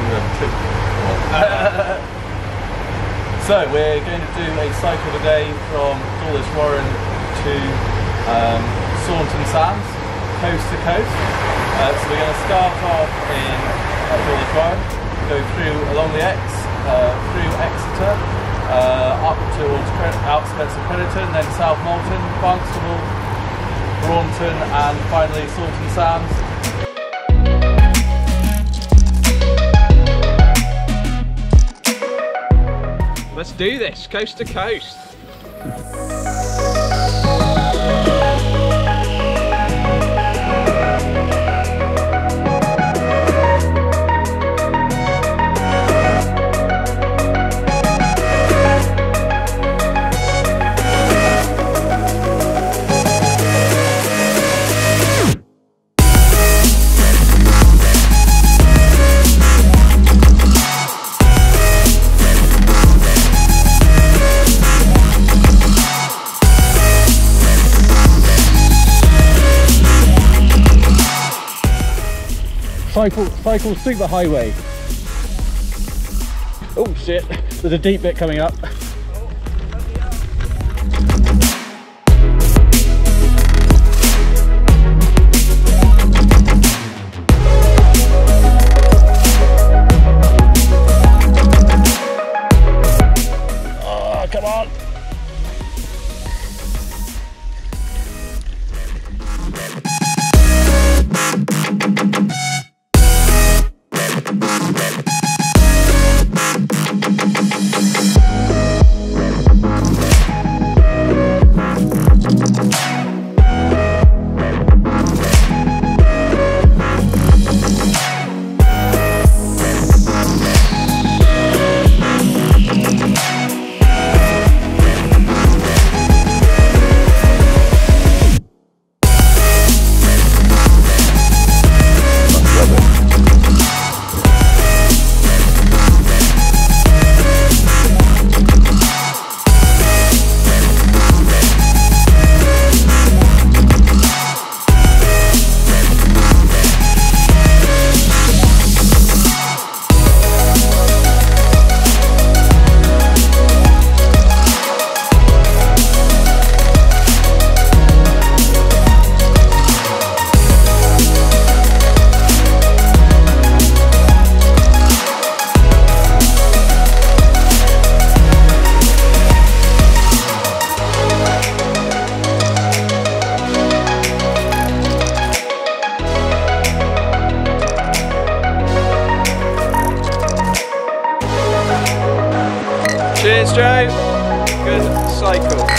So we're going to do a cycle today from Dawlish Warren to Saunton Sands, coast to coast. So we're going to start off in Dawlish Warren, go through along the X, through Exeter, up towards outskirts of Crediton, then South Molton, Barnstable, Braunton, and finally Saunton Sands. Let's do this, coast to coast. Cycle super highway. Oh shit, there's a deep bit coming up. Oh, come on. Cheers, Joe. Good cycle.